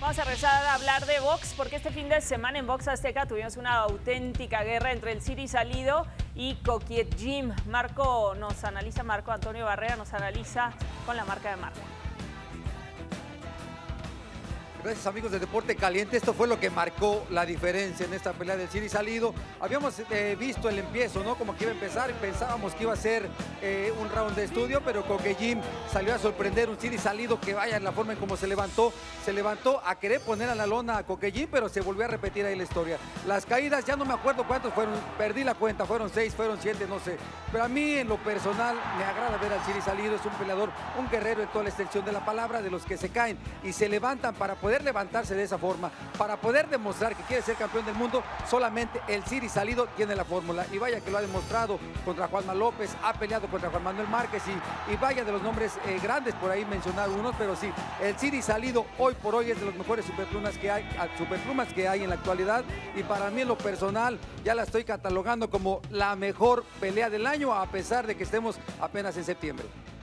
Vamos a regresar a hablar de box porque este fin de semana en Box Azteca tuvimos una auténtica guerra entre el Ciri Salido y Coquiet Gym. Marco Antonio Barrera nos analiza con la marca de Marco. Gracias, amigos de Deporte Caliente. Esto fue lo que marcó la diferencia en esta pelea del Ciri Salido. Habíamos visto el empiezo, ¿no? Como que iba a empezar, pensábamos que iba a ser un round de estudio, pero Coquiet Gym salió a sorprender. Un Ciri Salido que vaya en la forma en cómo se levantó a querer poner a la lona a Coquiet Gym, pero se volvió a repetir ahí la historia. Las caídas, ya no me acuerdo cuántos fueron, perdí la cuenta, fueron 6, fueron 7, no sé. Pero a mí, en lo personal, me agrada ver al Ciri Salido. Es un peleador, un guerrero en toda la extensión de la palabra, de los que se caen y se levantan para poder levantarse de esa forma, para poder demostrar que quiere ser campeón del mundo. Solamente el Ciri Salido tiene la fórmula, y vaya que lo ha demostrado contra Juanma López, ha peleado contra Juan Manuel Márquez, y vaya de los nombres grandes, por ahí mencionar unos, pero sí, el Ciri Salido hoy por hoy es de los mejores superplumas que hay en la actualidad, y para mí en lo personal ya la estoy catalogando como la mejor pelea del año, a pesar de que estemos apenas en septiembre.